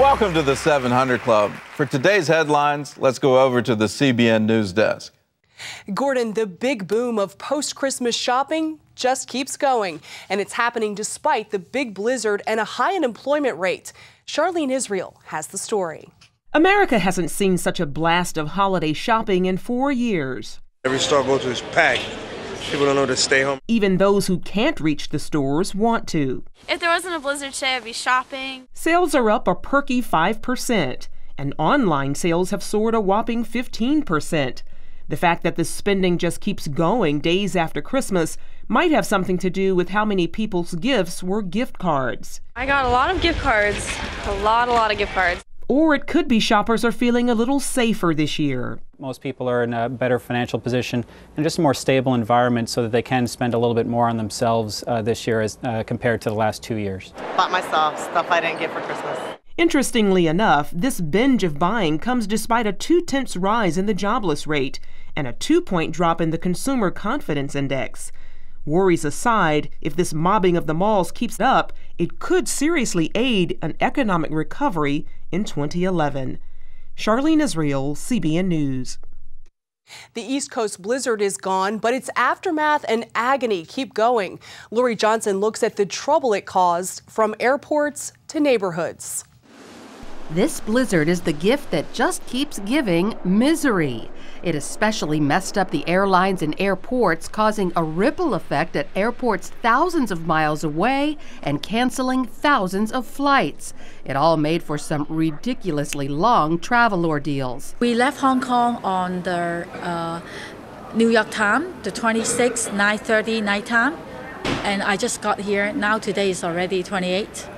Welcome to the 700 Club. For today's headlines, let's go over to the CBN News Desk. Gordon, the big boom of post-Christmas shopping just keeps going, and it's happening despite the big blizzard and a high unemployment rate. Charlene Israel has the story. America hasn't seen such a blast of holiday shopping in 4 years. Every store I go to is packed. People don't know to stay home. Even those who can't reach the stores want to. If there wasn't a blizzard today, I'd be shopping. Sales are up a perky 5%, and online sales have soared a whopping 15%. The fact that the spending just keeps going days after Christmas might have something to do with how many people's gifts were gift cards. I got a lot of gift cards, a lot of gift cards. Or it could be shoppers are feeling a little safer this year. Most people are in a better financial position and just a more stable environment so that they can spend a little bit more on themselves this year as compared to the last 2 years. Bought myself stuff I didn't get for Christmas. Interestingly enough, this binge of buying comes despite a 0.2 rise in the jobless rate and a 2-point drop in the Consumer Confidence Index. Worries aside, if this mobbing of the malls keeps up, it could seriously aid an economic recovery in 2011. Charlene Israel, CBN News. The East Coast blizzard is gone, but its aftermath and agony keep going. Lori Johnson looks at the trouble it caused from airports to neighborhoods. This blizzard is the gift that just keeps giving misery. It especially messed up the airlines and airports, causing a ripple effect at airports thousands of miles away and canceling thousands of flights. It all made for some ridiculously long travel ordeals. We left Hong Kong on the New York time, the 26th, 9:30 nighttime, and I just got here. Now today is already 28.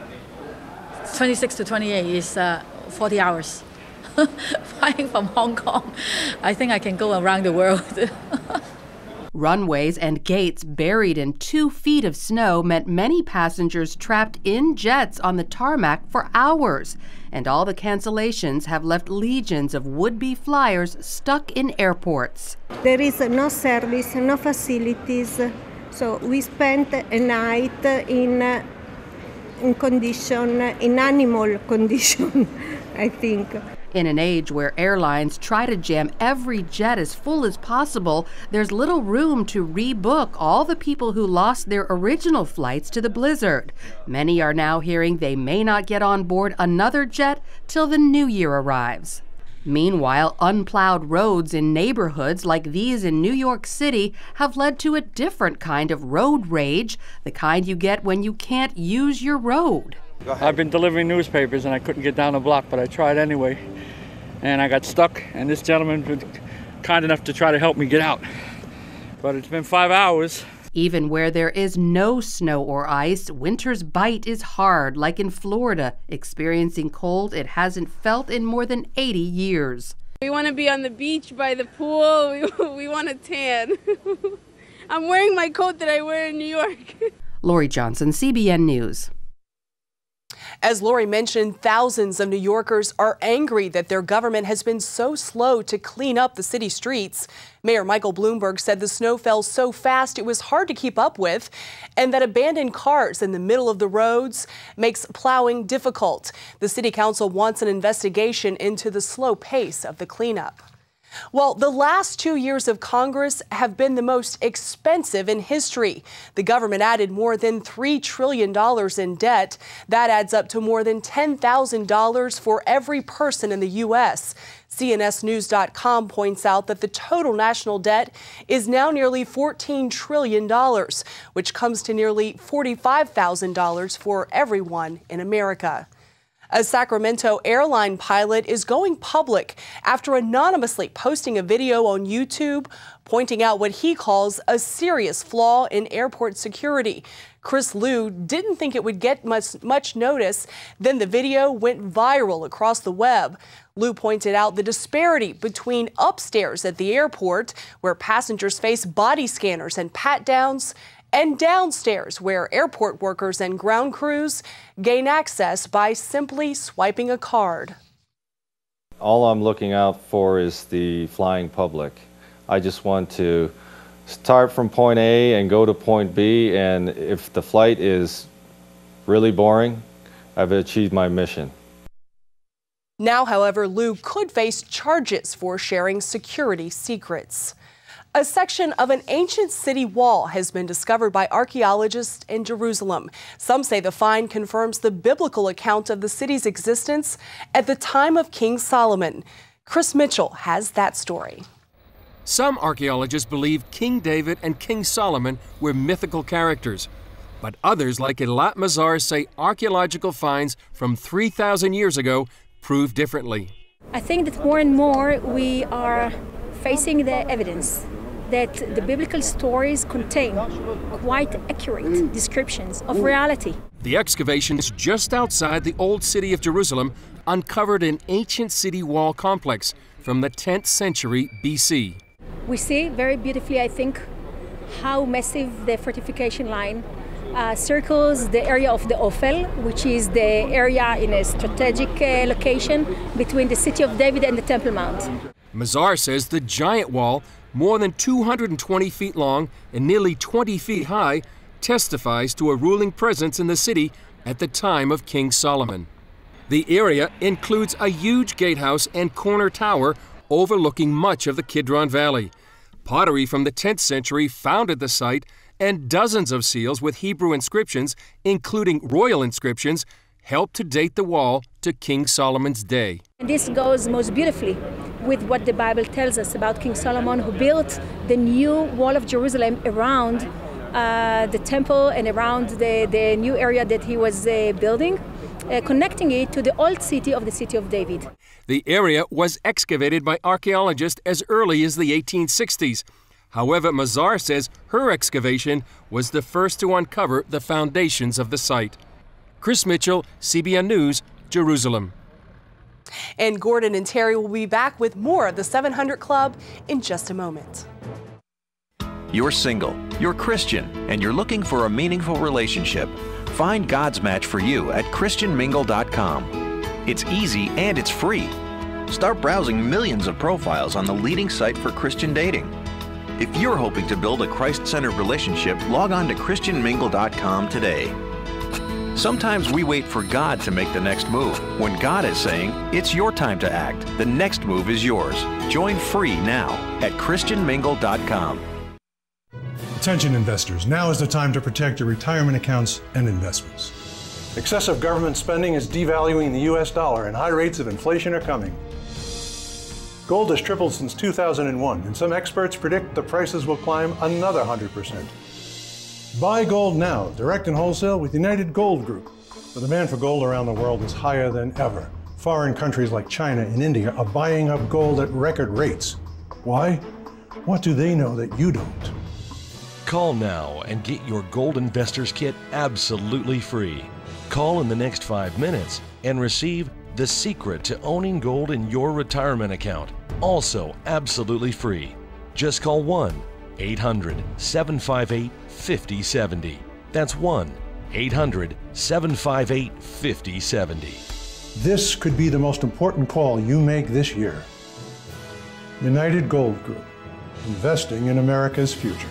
26 to 28 is 40 hours. Flying from Hong Kong, I think I can go around the world. Runways and gates buried in 2 feet of snow meant many passengers trapped in jets on the tarmac for hours. And all the cancellations have left legions of would-be flyers stuck in airports. There is no service, no facilities, so we spent a night in animal condition, I think. In an age where airlines try to jam every jet as full as possible, there's little room to rebook all the people who lost their original flights to the blizzard. Many are now hearing they may not get on board another jet till the new year arrives. Meanwhile, unplowed roads in neighborhoods like these in New York City have led to a different kind of road rage, the kind you get when you can't use your road. I've been delivering newspapers and I couldn't get down the block, but I tried anyway. And I got stuck, and this gentleman was kind enough to try to help me get out. But it's been 5 hours. Even where there is no snow or ice, winter's bite is hard, like in Florida, experiencing cold it hasn't felt in more than 80 years. We want to be on the beach by the pool. We want to tan. I'm wearing my coat that I wear in New York. Lori Johnson, CBN News. As Lori mentioned, thousands of New Yorkers are angry that their government has been so slow to clean up the city streets. Mayor Michael Bloomberg said the snow fell so fast it was hard to keep up with, and that abandoned cars in the middle of the roads makes plowing difficult. The city council wants an investigation into the slow pace of the cleanup. Well, the last 2 years of Congress have been the most expensive in history. The government added more than $3 trillion in debt. That adds up to more than $10,000 for every person in the U.S. CNSnews.com points out that the total national debt is now nearly $14 trillion, which comes to nearly $45,000 for everyone in America. A Sacramento airline pilot is going public after anonymously posting a video on YouTube pointing out what he calls a serious flaw in airport security. Chris Liu didn't think it would get much notice. Then the video went viral across the web. Liu pointed out the disparity between upstairs at the airport, where passengers face body scanners and pat-downs, and downstairs, where airport workers and ground crews gain access by simply swiping a card. All I'm looking out for is the flying public. I just want to start from point A and go to point B, and if the flight is really boring, I've achieved my mission. Now, however, Liu could face charges for sharing security secrets. A section of an ancient city wall has been discovered by archaeologists in Jerusalem. Some say the find confirms the biblical account of the city's existence at the time of King Solomon. Chris Mitchell has that story. Some archaeologists believe King David and King Solomon were mythical characters. But others, like Eilat Mazar, say archaeological finds from 3,000 years ago prove differently. I think that more and more we are facing the evidence that the biblical stories contain quite accurate descriptions of reality. The excavations just outside the old city of Jerusalem uncovered an ancient city wall complex from the 10th century BC. We see very beautifully, I think, how massive the fortification line circles the area of the Ophel, which is the area in a strategic location between the city of David and the Temple Mount. Mazar says the giant wall, more than 220 feet long and nearly 20 feet high, testifies to a ruling presence in the city at the time of King Solomon. The area includes a huge gatehouse and corner tower overlooking much of the Kidron Valley. Pottery from the 10th century founded the site, and dozens of seals with Hebrew inscriptions, including royal inscriptions, helped to date the wall to King Solomon's day. And this goes most beautifully with what the Bible tells us about King Solomon, who built the new wall of Jerusalem around the temple and around the new area that he was building, connecting it to the old city of David. The area was excavated by archaeologists as early as the 1860s. However, Mazar says her excavation was the first to uncover the foundations of the site. Chris Mitchell, CBN News, Jerusalem. And Gordon and Terry will be back with more of the 700 Club in just a moment. You're single, you're Christian, and you're looking for a meaningful relationship. Find God's match for you at ChristianMingle.com. It's easy and it's free. Start browsing millions of profiles on the leading site for Christian dating. If you're hoping to build a Christ-centered relationship, log on to ChristianMingle.com today. Sometimes we wait for God to make the next move, when God is saying, it's your time to act. The next move is yours. Join free now at ChristianMingle.com. Attention investors, now is the time to protect your retirement accounts and investments. Excessive government spending is devaluing the US dollar and high rates of inflation are coming. Gold has tripled since 2001, and some experts predict the prices will climb another 100%. Buy gold now, direct and wholesale with United Gold Group. The demand for gold around the world is higher than ever. Foreign countries like China and India are buying up gold at record rates. Why? What do they know that you don't? Call now and get your Gold Investors Kit absolutely free. Call in the next 5 minutes and receive The Secret to Owning Gold in Your Retirement Account, also absolutely free. Just call 1-800-758-5070. That's 1-800-758-5070. This could be the most important call you make this year. United Gold Group, investing in America's future.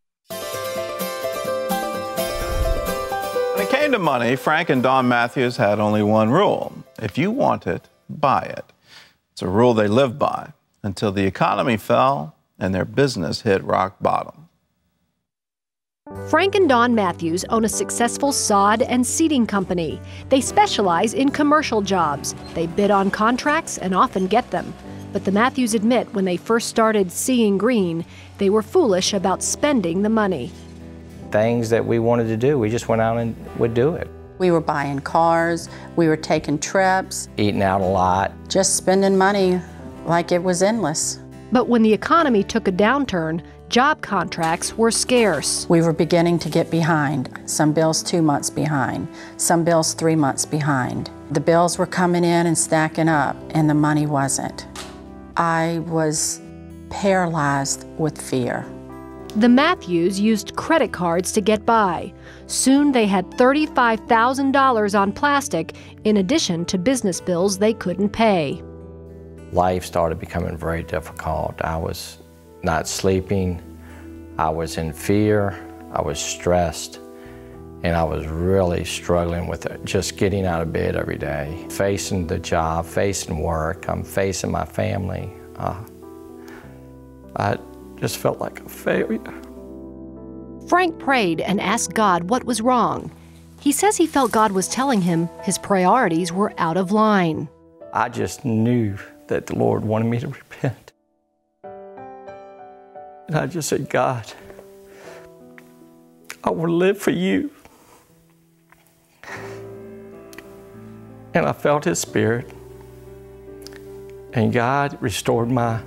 When it came to money, Frank and Dawn Matthews had only one rule. If you want it, buy it. It's a rule they lived by until the economy fell and their business hit rock bottom. Frank and Dawn Matthews own a successful sod and seeding company. They specialize in commercial jobs. They bid on contracts and often get them. But the Matthews admit when they first started seeing green, they were foolish about spending the money. Things that we wanted to do, we just went out and would do it. We were buying cars, we were taking trips. Eating out a lot. Just spending money like it was endless. But when the economy took a downturn, job contracts were scarce. We were beginning to get behind. Some bills 2 months behind, some bills 3 months behind. The bills were coming in and stacking up, and the money wasn't. I was paralyzed with fear. The Matthews used credit cards to get by. Soon they had $35,000 on plastic, in addition to business bills they couldn't pay. Life started becoming very difficult. I was not sleeping. I was in fear. I was stressed. And I was really struggling with it, just getting out of bed every day, facing the job, facing work, I'm facing my family. I just felt like a failure. Frank prayed and asked God what was wrong. He says he felt God was telling him his priorities were out of line. I just knew that the Lord wanted me to repent. And I just said, God, I want to live for you. And I felt His Spirit, and God restored my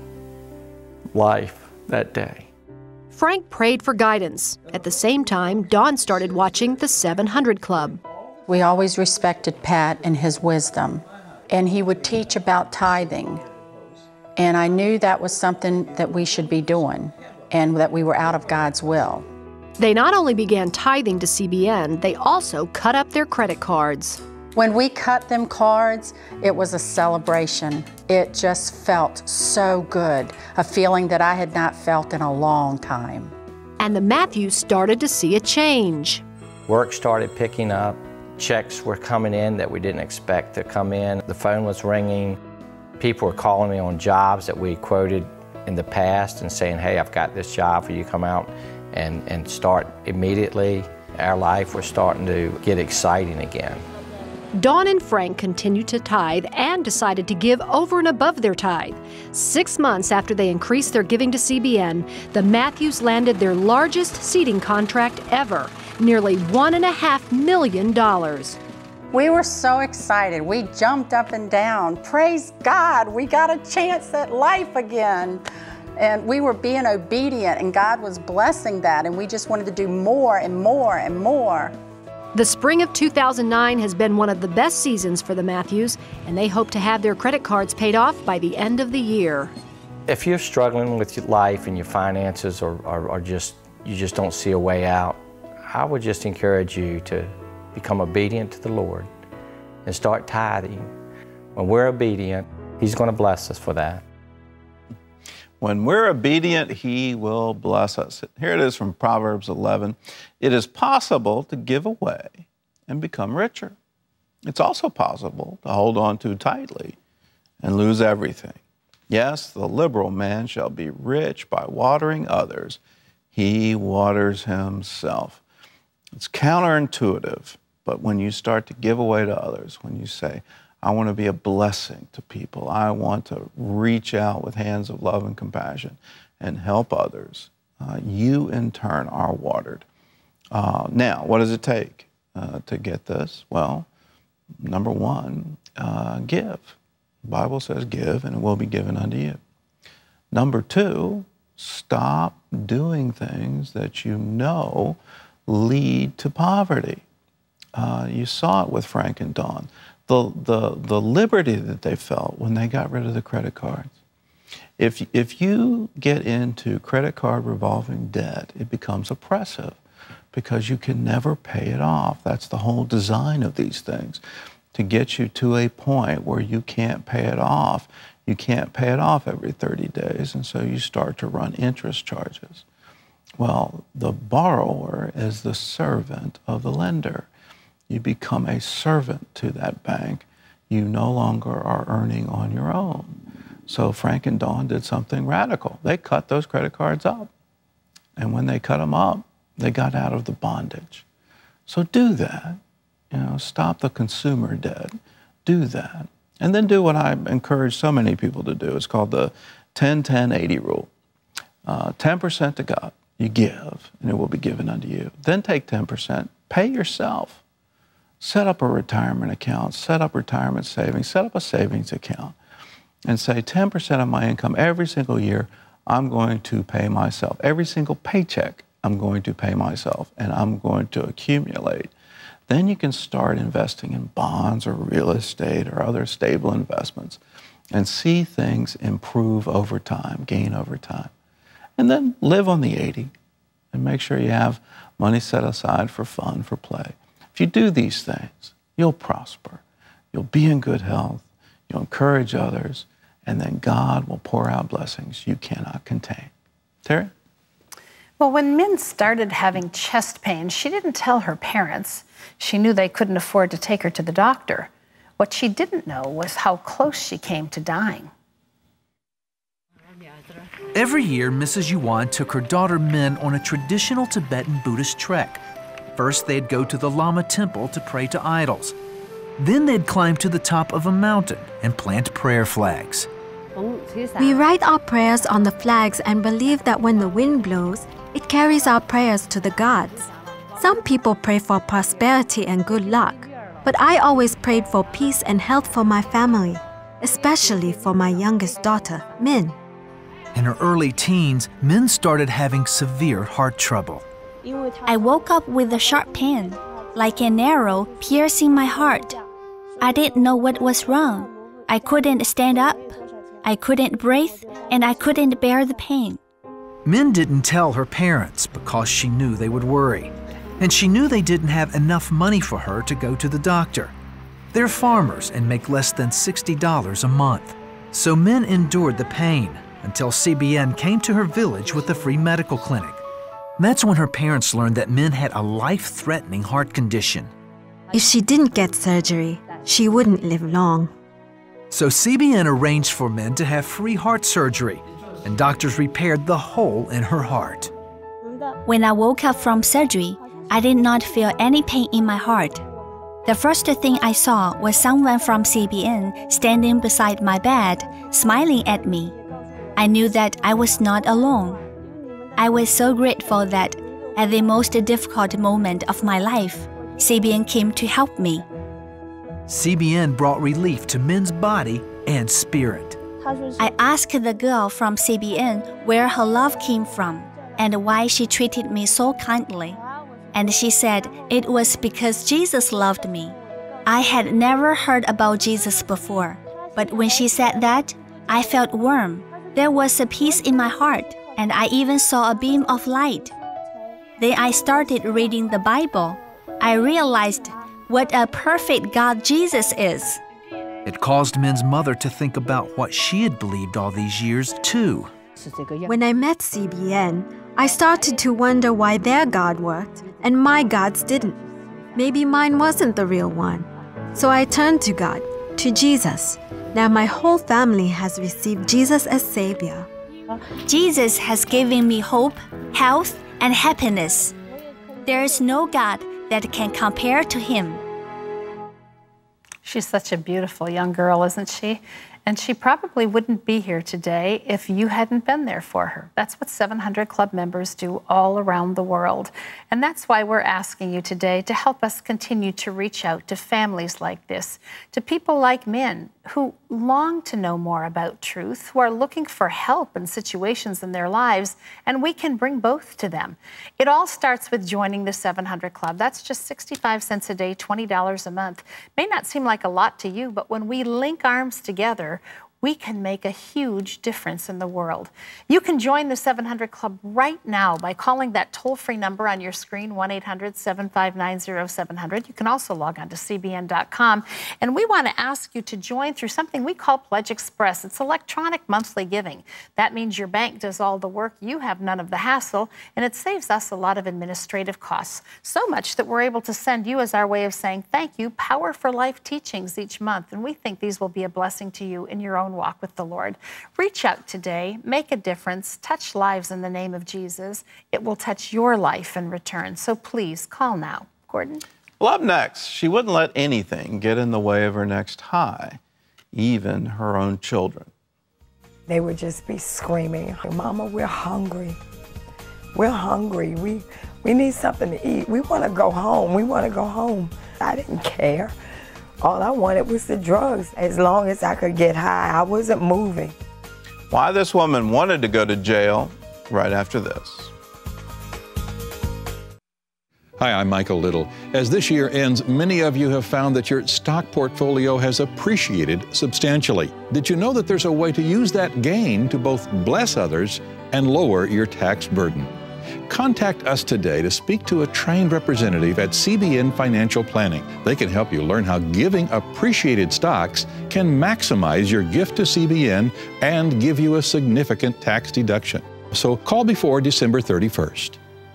life that day. Frank prayed for guidance. At the same time, Dawn started watching the 700 Club. We always respected Pat and his wisdom, and he would teach about tithing. And I knew that was something that we should be doing, and that we were out of God's will. They not only began tithing to CBN, they also cut up their credit cards. When we cut them cards, it was a celebration. It just felt so good, a feeling that I had not felt in a long time. And the Matthews started to see a change. Work started picking up. Checks were coming in that we didn't expect to come in. The phone was ringing. People were calling me on jobs that we quoted in the past and saying, hey, I've got this job for you to come out and start immediately. Our life was starting to get exciting again. Dawn and Frank continued to tithe and decided to give over and above their tithe. 6 months after they increased their giving to CBN, the Matthews landed their largest seeding contract ever, nearly $1.5 million. We were so excited. We jumped up and down. Praise God, we got a chance at life again. And we were being obedient, and God was blessing that, and we just wanted to do more and more and more. The spring of 2009 has been one of the best seasons for the Matthews, and they hope to have their credit cards paid off by the end of the year. If you're struggling with your life and your finances or you just don't see a way out, I would just encourage you to become obedient to the Lord and start tithing. When we're obedient, He's going to bless us for that. When we're obedient, He will bless us. Here it is from Proverbs 11. It is possible to give away and become richer. It's also possible to hold on too tightly and lose everything. Yes, the liberal man shall be rich by watering others. He waters himself. It's counterintuitive, but when you start to give away to others, when you say, I want to be a blessing to people. I want to reach out with hands of love and compassion and help others. You, in turn, are watered. Now, what does it take to get this? Well, number one, give. The Bible says give, and it will be given unto you. Number two, stop doing things that you know lead to poverty. You saw it with Frank and Dawn. The liberty that they felt when they got rid of the credit cards. If you get into credit card revolving debt, it becomes oppressive because you can never pay it off. That's the whole design of these things, to get you to a point where you can't pay it off. You can't pay it off every 30 days, and so you start to run interest charges. Well, the borrower is the servant of the lender. You become a servant to that bank. You no longer are earning on your own. So Frank and Dawn did something radical. They cut those credit cards up. And when they cut them up, they got out of the bondage. So do that. Stop the consumer debt. Do that. And then do what I encourage so many people to do. It's called the 10-10-80 rule. 10% to God, you give, and it will be given unto you. Then take 10%, pay yourself. Set up a retirement account, set up retirement savings, set up a savings account, and say 10% of my income every single year, I'm going to pay myself. Every single paycheck, I'm going to pay myself, and I'm going to accumulate. Then you can start investing in bonds or real estate or other stable investments and see things improve over time, gain over time. And then live on the 80 and make sure you have money set aside for fun, for play. If you do these things, you'll prosper. You'll be in good health. You'll encourage others. And then God will pour out blessings you cannot contain. Terry? Well, when Min started having chest pain, she didn't tell her parents. She knew they couldn't afford to take her to the doctor. What she didn't know was how close she came to dying. Every year, Mrs. Yuan took her daughter Min on a traditional Tibetan Buddhist trek. First, they'd go to the Lama temple to pray to idols. Then they'd climb to the top of a mountain and plant prayer flags. We write our prayers on the flags and believe that when the wind blows, it carries our prayers to the gods. Some people pray for prosperity and good luck, but I always prayed for peace and health for my family, especially for my youngest daughter, Min. In her early teens, Min started having severe heart trouble. I woke up with a sharp pain, like an arrow piercing my heart. I didn't know what was wrong. I couldn't stand up, I couldn't breathe, and I couldn't bear the pain. Min didn't tell her parents because she knew they would worry. And she knew they didn't have enough money for her to go to the doctor. They're farmers and make less than $60 a month. So Min endured the pain until CBN came to her village with a free medical clinic. That's when her parents learned that Min had a life-threatening heart condition. If she didn't get surgery, she wouldn't live long. So CBN arranged for Min to have free heart surgery, and doctors repaired the hole in her heart. When I woke up from surgery, I did not feel any pain in my heart. The first thing I saw was someone from CBN standing beside my bed, smiling at me. I knew that I was not alone. I was so grateful that, at the most difficult moment of my life, CBN came to help me. CBN brought relief to Min's body and spirit. I asked the girl from CBN where her love came from and why she treated me so kindly. And she said it was because Jesus loved me. I had never heard about Jesus before, but when she said that, I felt warm. There was a peace in my heart, and I even saw a beam of light. Then I started reading the Bible. I realized what a perfect God Jesus is. It caused Min's mother to think about what she had believed all these years, too. When I met CBN, I started to wonder why their God worked and my gods didn't. Maybe mine wasn't the real one. So I turned to God, to Jesus. Now my whole family has received Jesus as Savior. Jesus has given me hope, health, and happiness. There is no God that can compare to Him. She's such a beautiful young girl, isn't she? And she probably wouldn't be here today if you hadn't been there for her. That's what 700 Club members do all around the world. And that's why we're asking you today to help us continue to reach out to families like this, to people like Min who long to know more about truth, who are looking for help in situations in their lives, and we can bring both to them. It all starts with joining the 700 Club. That's just 65 cents a day, $20 a month. May not seem like a lot to you, but when we link arms together, we can make a huge difference in the world. You can join the 700 Club right now by calling that toll-free number on your screen, 1-800-759-0700. You can also log on to CBN.com. And we want to ask you to join through something we call Pledge Express. It's electronic monthly giving. That means your bank does all the work, you have none of the hassle, and it saves us a lot of administrative costs. So much that we're able to send you as our way of saying thank you, Power for Life teachings each month. And we think these will be a blessing to you in your own walk with the Lord. Reach out today, make a difference, touch lives in the name of Jesus. It will touch your life in return. So please call now. Gordon? Well, up next, she wouldn't let anything get in the way of her next high, even her own children. They would just be screaming, "Mama, we're hungry. We're hungry. We need something to eat. We want to go home. We want to go home." I didn't care. All I wanted was the drugs. As long as I could get high, I wasn't moving. Why this woman wanted to go to jail right after this. Hi, I'm Michael Little. As this year ends, many of you have found that your stock portfolio has appreciated substantially. Did you know that there's a way to use that gain to both bless others and lower your tax burden? Contact us today to speak to a trained representative at CBN Financial Planning. They can help you learn how giving appreciated stocks can maximize your gift to CBN and give you a significant tax deduction. So call before December 31st.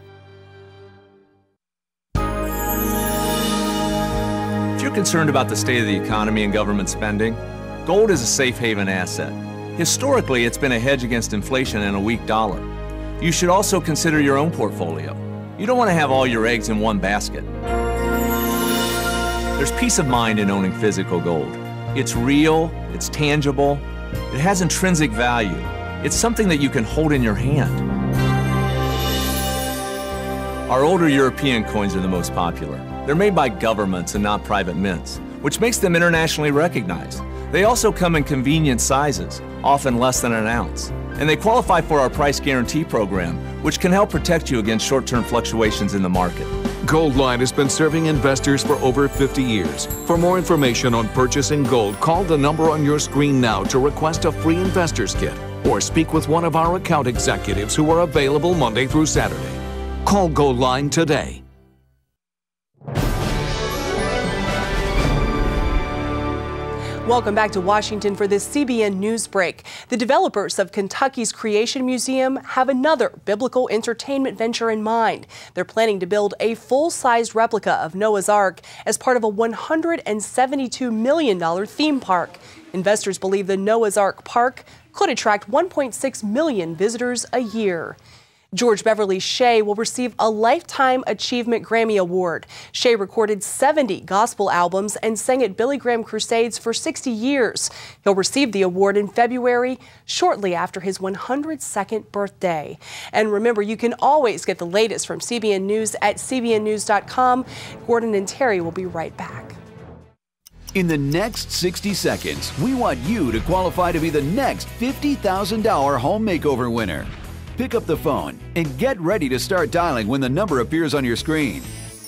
If you're concerned about the state of the economy and government spending, gold is a safe haven asset. Historically, it's been a hedge against inflation and a weak dollar. You should also consider your own portfolio. You don't want to have all your eggs in one basket. There's peace of mind in owning physical gold. It's real, it's tangible, it has intrinsic value. It's something that you can hold in your hand. Our older European coins are the most popular. They're made by governments and not private mints, which makes them internationally recognized. They also come in convenient sizes, often less than an ounce. And they qualify for our price guarantee program, which can help protect you against short-term fluctuations in the market. Goldline has been serving investors for over 50 years. For more information on purchasing gold, call the number on your screen now to request a free investor's kit or speak with one of our account executives who are available Monday through Saturday. Call Goldline today. Welcome back to Washington for this CBN News Break. The developers of Kentucky's Creation Museum have another biblical entertainment venture in mind. They're planning to build a full-sized replica of Noah's Ark as part of a $172 million theme park. Investors believe the Noah's Ark Park could attract 1.6 million visitors a year. George Beverly Shea will receive a Lifetime Achievement Grammy Award. Shea recorded 70 gospel albums and sang at Billy Graham Crusades for 60 years. He'll receive the award in February, shortly after his 102nd birthday. And remember, you can always get the latest from CBN News at cbnnews.com. Gordon and Terry will be right back. In the next 60 seconds, we want you to qualify to be the next $50,000 home makeover winner. Pick up the phone and get ready to start dialing when the number appears on your screen.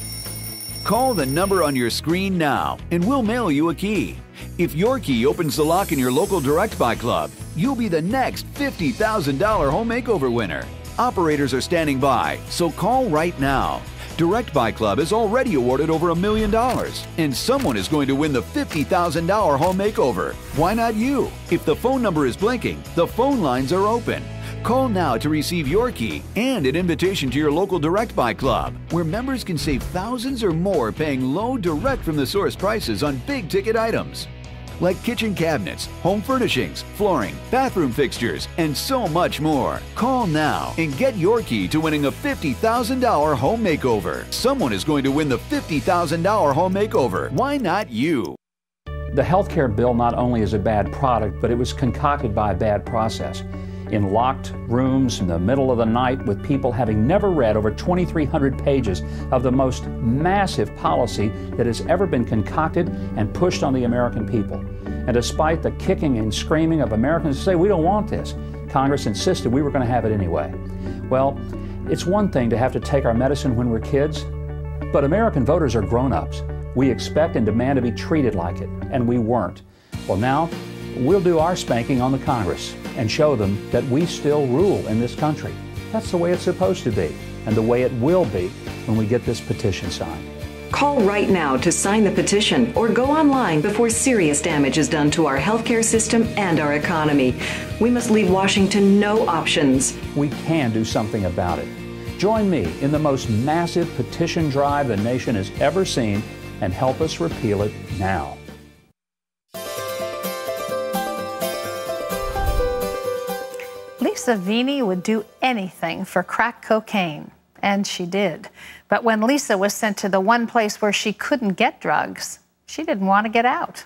Call the number on your screen now and we'll mail you a key. If your key opens the lock in your local Direct Buy Club, you'll be the next $50,000 home makeover winner. Operators are standing by, so call right now. Direct Buy Club has already awarded over $1 million, and someone is going to win the $50,000 home makeover. Why not you? If the phone number is blinking, the phone lines are open. Call now to receive your key and an invitation to your local Direct Buy Club, where members can save thousands or more paying low direct from the source prices on big ticket items like kitchen cabinets, home furnishings, flooring, bathroom fixtures, and so much more. Call now and get your key to winning a $50,000 home makeover. Someone is going to win the $50,000 home makeover. Why not you? The healthcare bill not only is a bad product, but it was concocted by a bad process. In locked rooms in the middle of the night with people having never read over 2,300 pages of the most massive policy that has ever been concocted and pushed on the American people. And despite the kicking and screaming of Americans who say, we don't want this, Congress insisted we were going to have it anyway. Well, it's one thing to have to take our medicine when we're kids, but American voters are grown-ups. We expect and demand to be treated like it, and we weren't. Well, now, we'll do our spanking on the Congress and show them that we still rule in this country. That's the way it's supposed to be, and the way it will be when we get this petition signed. Call right now to sign the petition or go online before serious damage is done to our healthcare system and our economy. We must leave Washington no options. We can do something about it. Join me in the most massive petition drive the nation has ever seen and help us repeal it now. Lisa Vini would do anything for crack cocaine, and she did. But when Lisa was sent to the one place where she couldn't get drugs, she didn't want to get out.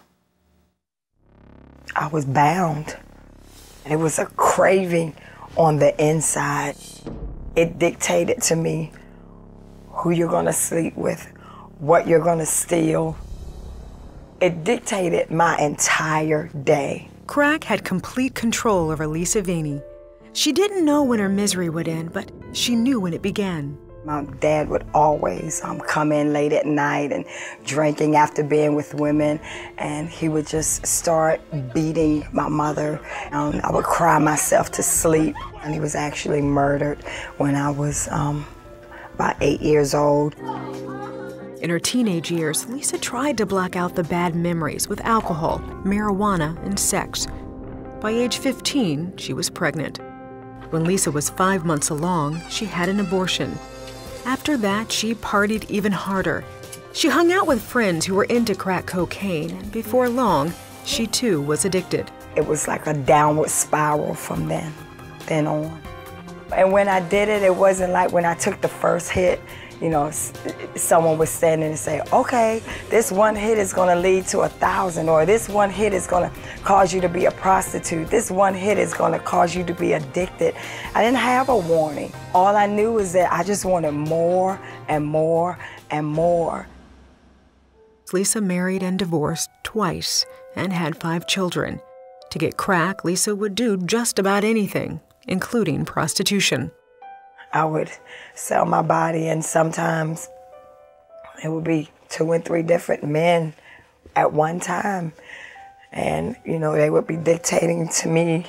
I was bound. It was a craving on the inside. It dictated to me who you're going to sleep with, what you're going to steal. It dictated my entire day. Crack had complete control over Lisa Vini. She didn't know when her misery would end, but she knew when it began. My dad would always come in late at night and drinking after being with women, and he would just start beating my mother. I would cry myself to sleep, and he was actually murdered when I was about 8 years old. In her teenage years, Lisa tried to block out the bad memories with alcohol, marijuana, and sex. By age 15, she was pregnant. When Lisa was 5 months along, she had an abortion. After that, she partied even harder. She hung out with friends who were into crack cocaine, and before long, she too was addicted. It was like a downward spiral from then on. And when I did it, it wasn't like when I took the first hit, you know, someone was standing and say, okay, this one hit is gonna lead to 1,000, or this one hit is gonna cause you to be a prostitute. This one hit is gonna cause you to be addicted. I didn't have a warning. All I knew is that I just wanted more and more and more. Lisa married and divorced twice and had 5 children. To get crack, Lisa would do just about anything, including prostitution. I would sell my body, and sometimes it would be 2 and 3 different men at one time. And, you know, they would be dictating to me,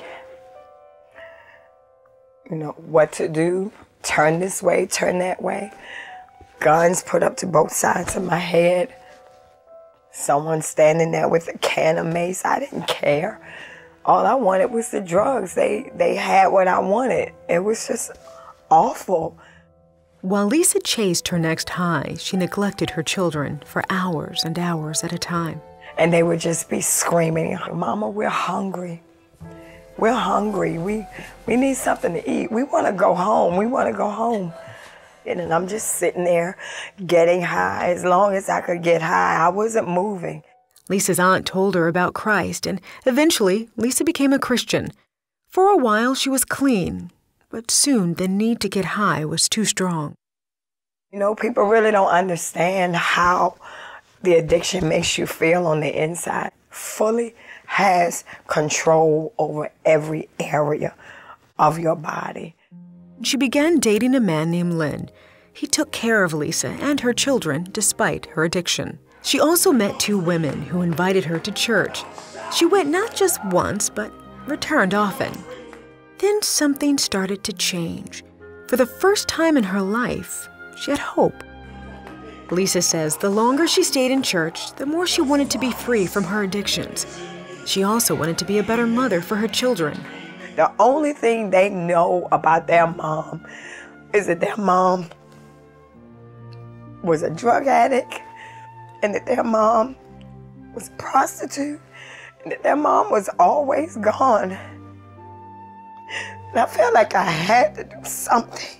you know, what to do, turn this way, turn that way. Guns put up to both sides of my head. Someone standing there with a can of mace. I didn't care. All I wanted was the drugs. They had what I wanted. It was just awful. While Lisa chased her next high, she neglected her children for hours and hours at a time. And they would just be screaming, Mama, we're hungry. We're hungry. We need something to eat. We want to go home. We want to go home. And I'm just sitting there getting high. As long as I could get high, I wasn't moving. Lisa's aunt told her about Christ, and eventually Lisa became a Christian. For a while, she was clean, but soon the need to get high was too strong. You know, people really don't understand how the addiction makes you feel on the inside. Fully has control over every area of your body. She began dating a man named Lynn. He took care of Lisa and her children despite her addiction. She also met 2 women who invited her to church. She went not just once, but returned often. Then something started to change. For the first time in her life, she had hope. Lisa says the longer she stayed in church, the more she wanted to be free from her addictions. She also wanted to be a better mother for her children. The only thing they know about their mom is that their mom was a drug addict, and that their mom was a prostitute, and that their mom was always gone. And I felt like I had to do something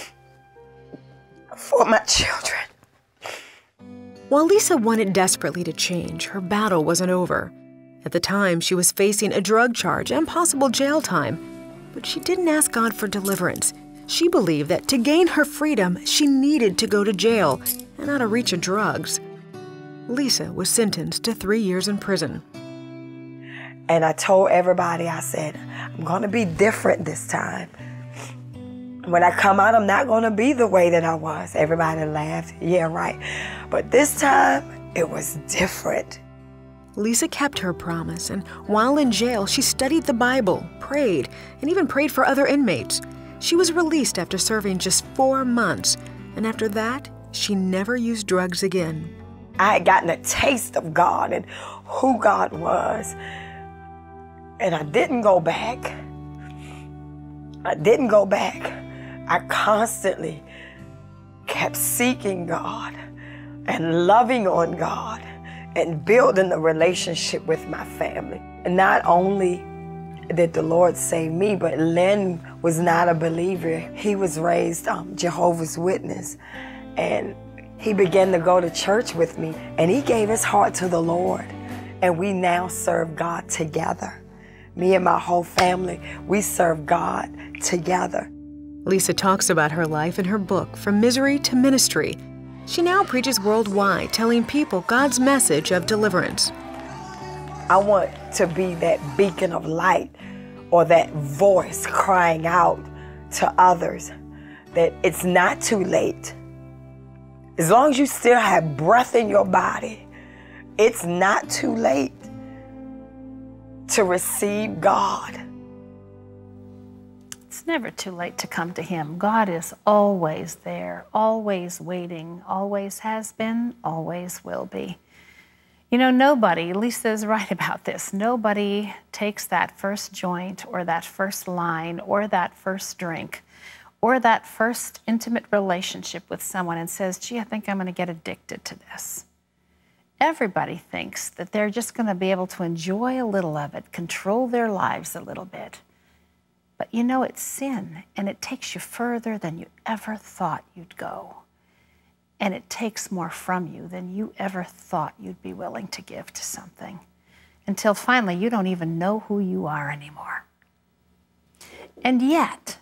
for my children. While Lisa wanted desperately to change, her battle wasn't over. At the time, she was facing a drug charge and possible jail time, but she didn't ask God for deliverance. She believed that to gain her freedom, she needed to go to jail and out of reach of drugs. Lisa was sentenced to 3 years in prison. And I told everybody, I said, I'm going to be different this time. When I come out, I'm not going to be the way that I was. Everybody laughed. Yeah, right. But this time, it was different. Lisa kept her promise, and while in jail, she studied the Bible, prayed, and even prayed for other inmates. She was released after serving just 4 months, and after that, she never used drugs again. I had gotten a taste of God and who God was, and I didn't go back. I didn't go back. I constantly kept seeking God and loving on God and building a relationship with my family. And not only did the Lord save me, but Lynn was not a believer. He was raised Jehovah's Witness, and he began to go to church with me, and he gave his heart to the Lord, and we now serve God together. Me and my whole family, we serve God together. Lisa talks about her life in her book, From Misery to Ministry. She now preaches worldwide, telling people God's message of deliverance. I want to be that beacon of light, or that voice crying out to others that it's not too late. As long as you still have breath in your body, it's not too late to receive God. It's never too late to come to Him. God is always there, always waiting, always has been, always will be. You know, nobody, Lisa's right about this, nobody takes that first joint or that first line or that first drink or that first intimate relationship with someone and says, gee, I think I'm going to get addicted to this. Everybody thinks that they're just going to be able to enjoy a little of it, control their lives a little bit. But you know, it's sin, and it takes you further than you ever thought you'd go. And it takes more from you than you ever thought you'd be willing to give to something, until finally you don't even know who you are anymore. And yet,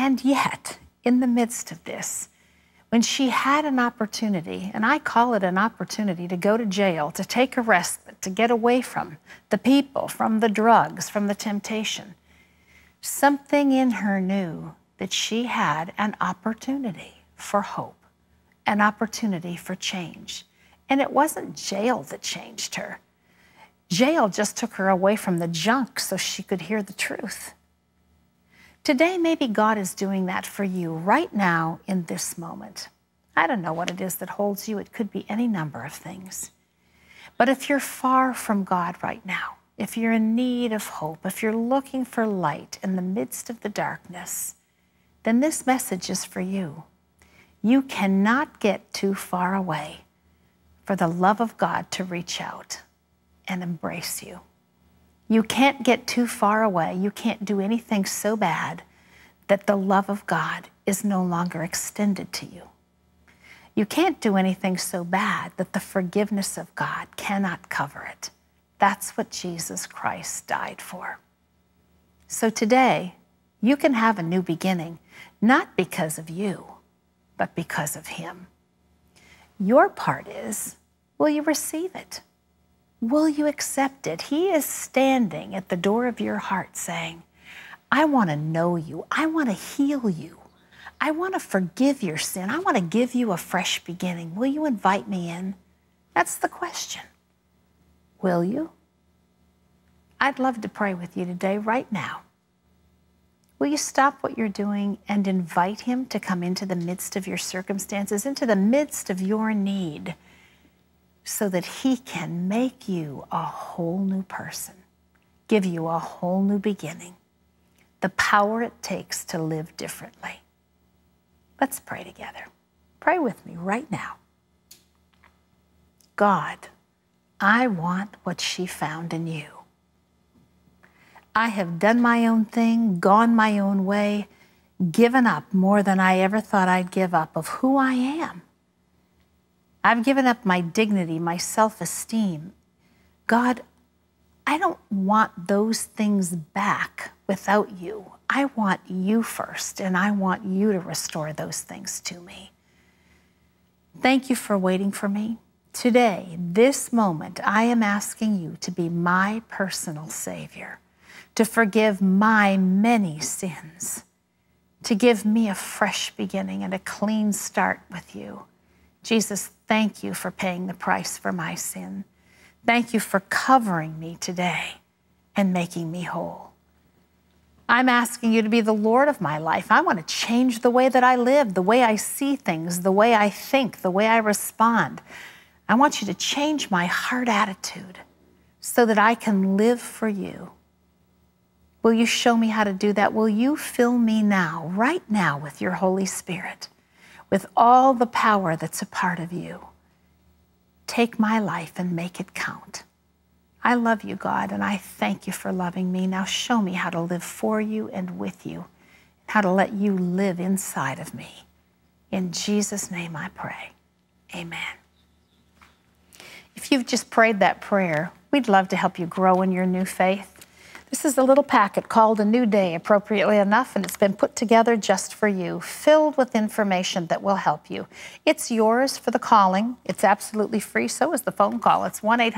in the midst of this, when she had an opportunity, and I call it an opportunity to go to jail, to take a respite, to get away from the people, from the drugs, from the temptation, something in her knew that she had an opportunity for hope, an opportunity for change. And it wasn't jail that changed her. Jail just took her away from the junk so she could hear the truth. Today, maybe God is doing that for you right now in this moment. I don't know what it is that holds you. It could be any number of things. But if you're far from God right now, if you're in need of hope, if you're looking for light in the midst of the darkness, then this message is for you. You cannot get too far away for the love of God to reach out and embrace you. You can't get too far away. You can't do anything so bad that the love of God is no longer extended to you. You can't do anything so bad that the forgiveness of God cannot cover it. That's what Jesus Christ died for. So today, you can have a new beginning, not because of you, but because of Him. Your part is, will you receive it? Will you accept it? He is standing at the door of your heart saying, I want to know you. I want to heal you. I want to forgive your sin. I want to give you a fresh beginning. Will you invite me in? That's the question. Will you? I'd love to pray with you today, right now. Will you stop what you're doing and invite Him to come into the midst of your circumstances, into the midst of your need, so that He can make you a whole new person, give you a whole new beginning, the power it takes to live differently. Let's pray together. Pray with me right now. God, I want what she found in you. I have done my own thing, gone my own way, given up more than I ever thought I'd give up of who I am. I've given up my dignity, my self-esteem. God, I don't want those things back without you. I want you first, and I want you to restore those things to me. Thank you for waiting for me. Today, this moment, I am asking you to be my personal Savior, to forgive my many sins, to give me a fresh beginning and a clean start with you. Jesus, thank you for paying the price for my sin. Thank you for covering me today and making me whole. I'm asking you to be the Lord of my life. I want to change the way that I live, the way I see things, the way I think, the way I respond. I want you to change my heart attitude so that I can live for you. Will you show me how to do that? Will you fill me now, right now, with your Holy Spirit, with all the power that's a part of you? Take my life and make it count. I love you, God, and I thank you for loving me. Now show me how to live for you and with you, and how to let you live inside of me. In Jesus' name I pray. Amen. If you've just prayed that prayer, we'd love to help you grow in your new faith. This is a little packet called A New Day, appropriately enough, and it's been put together just for you, filled with information that will help you. It's yours for the calling. It's absolutely free. So is the phone call. It's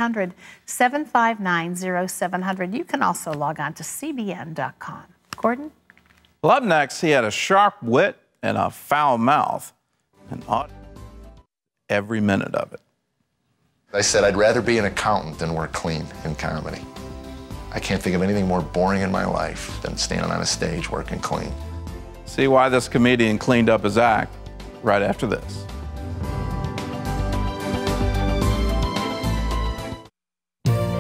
1-800-759-0700. You can also log on to cbn.com. Gordon? Well, up next, he had a sharp wit and a foul mouth, and every minute of it. I said I'd rather be an accountant than work clean in comedy. I can't think of anything more boring in my life than standing on a stage working clean. See why this comedian cleaned up his act right after this.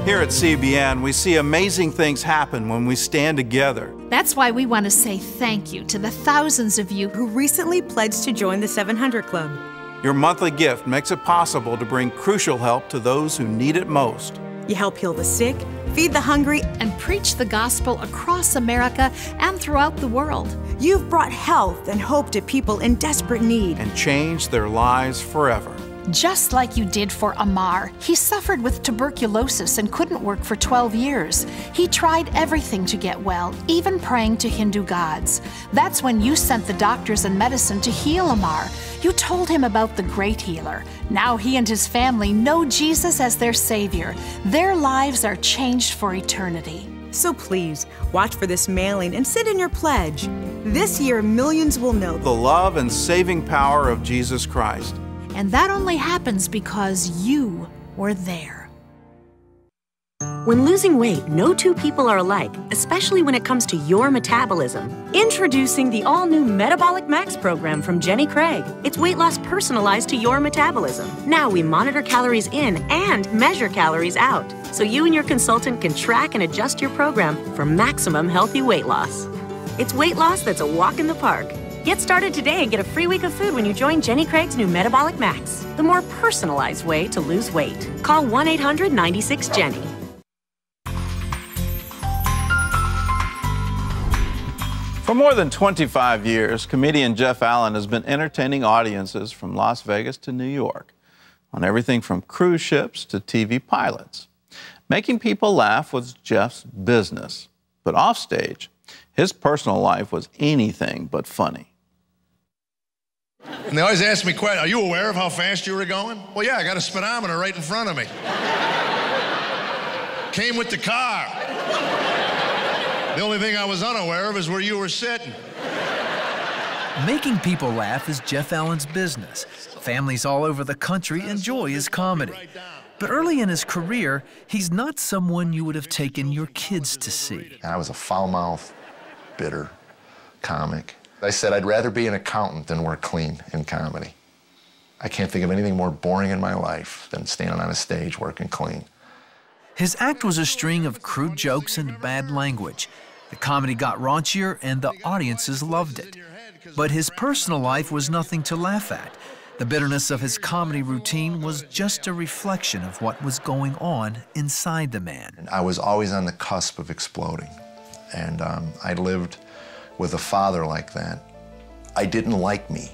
Here at CBN, we see amazing things happen when we stand together. That's why we want to say thank you to the thousands of you who recently pledged to join the 700 Club. Your monthly gift makes it possible to bring crucial help to those who need it most. You help heal the sick, feed the hungry, and preach the gospel across America and throughout the world. You've brought health and hope to people in desperate need. And changed their lives forever. Just like you did for Amar. He suffered with tuberculosis and couldn't work for 12 years. He tried everything to get well, even praying to Hindu gods. That's when you sent the doctors and medicine to heal Amar. You told him about the great healer. Now he and his family know Jesus as their Savior. Their lives are changed for eternity. So please, watch for this mailing and send in your pledge. This year, millions will know the love and saving power of Jesus Christ. And that only happens because you were there. When losing weight, no two people are alike, especially when it comes to your metabolism. Introducing the all-new Metabolic Max program from Jenny Craig. It's weight loss personalized to your metabolism. Now we monitor calories in and measure calories out, so you and your consultant can track and adjust your program for maximum healthy weight loss. It's weight loss that's a walk in the park. Get started today and get a free week of food when you join Jenny Craig's new Metabolic Max, the more personalized way to lose weight. Call 1-800-96-JENNY. For more than 25 years, comedian Jeff Allen has been entertaining audiences from Las Vegas to New York on everything from cruise ships to TV pilots. Making people laugh was Jeff's business, but offstage, his personal life was anything but funny. And they always ask me, are you aware of how fast you were going? Well, yeah, I got a speedometer right in front of me. Came with the car. The only thing I was unaware of is where you were sitting. Making people laugh is Jeff Allen's business. Families all over the country enjoy his comedy. But early in his career, he's not someone you would have taken your kids to see. I was a foul-mouthed, bitter comic. I said I'd rather be an accountant than work clean in comedy. I can't think of anything more boring in my life than standing on a stage working clean. His act was a string of crude jokes and bad language. The comedy got raunchier and the audiences loved it. But his personal life was nothing to laugh at. The bitterness of his comedy routine was just a reflection of what was going on inside the man. I was always on the cusp of exploding. And I lived with a father like that. I didn't like me.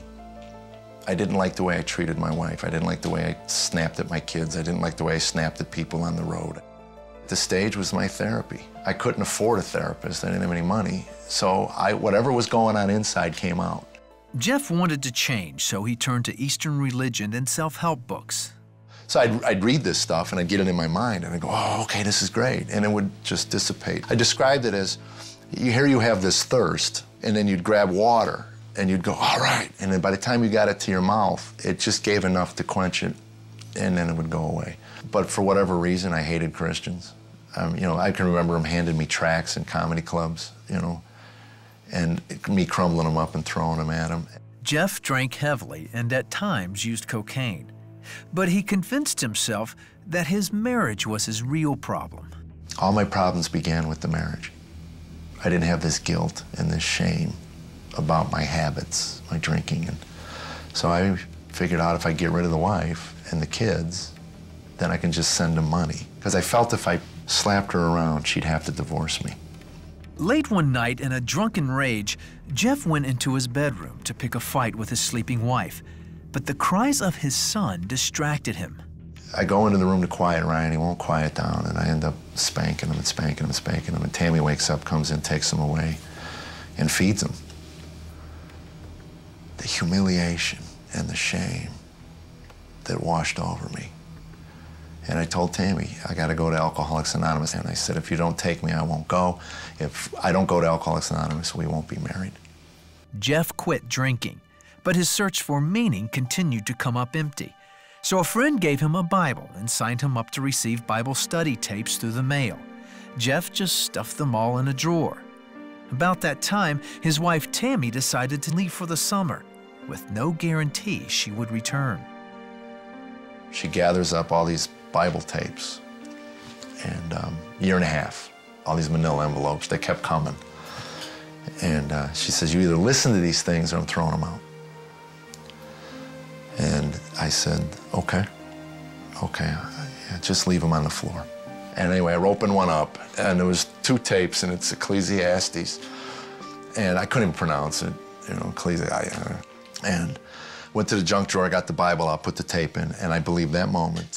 I didn't like the way I treated my wife. I didn't like the way I snapped at my kids. I didn't like the way I snapped at people on the road. The stage was my therapy. I couldn't afford a therapist. I didn't have any money. So whatever was going on inside came out. Jeff wanted to change, so he turned to Eastern religion and self-help books. So I'd read this stuff and I'd get it in my mind and I'd go, oh, okay, this is great. And it would just dissipate. I described it as, here you have this thirst, and then you'd grab water and you'd go, all right. And then by the time you got it to your mouth, it just gave enough to quench it, and then it would go away. But for whatever reason, I hated Christians. You know, I can remember them handing me tracts in comedy clubs, you know, and me crumbling them up and throwing them at them. Jeff drank heavily and at times used cocaine. But he convinced himself that his marriage was his real problem. All my problems began with the marriage. I didn't have this guilt and this shame about my habits, my drinking. And so I figured out if I get rid of the wife and the kids, then I can just send them money. Because I felt if I slapped her around, she'd have to divorce me. Late one night, in a drunken rage, Jeff went into his bedroom to pick a fight with his sleeping wife. But the cries of his son distracted him. I go into the room to quiet Ryan, he won't quiet down, and I end up spanking him and spanking him and spanking him. And Tammy wakes up, comes in, takes him away, and feeds him. The humiliation and the shame that washed over me. And I told Tammy, I gotta go to Alcoholics Anonymous. And I said, if you don't take me, I won't go. If I don't go to Alcoholics Anonymous, we won't be married. Jeff quit drinking, but his search for meaning continued to come up empty. So a friend gave him a Bible and signed him up to receive Bible study tapes through the mail. Jeff just stuffed them all in a drawer. About that time, his wife Tammy decided to leave for the summer, with no guarantee she would return. She gathers up all these Bible tapes, And year and a half, all these manila envelopes, they kept coming. And she says, you either listen to these things or I'm throwing them out. And I said, okay, yeah, just leave them on the floor. And anyway, I opened one up, and there was 2 tapes, and it's Ecclesiastes. And I couldn't even pronounce it, you know, Ecclesiastes. And went to the junk drawer, got the Bible out, put the tape in, and I believe that moment,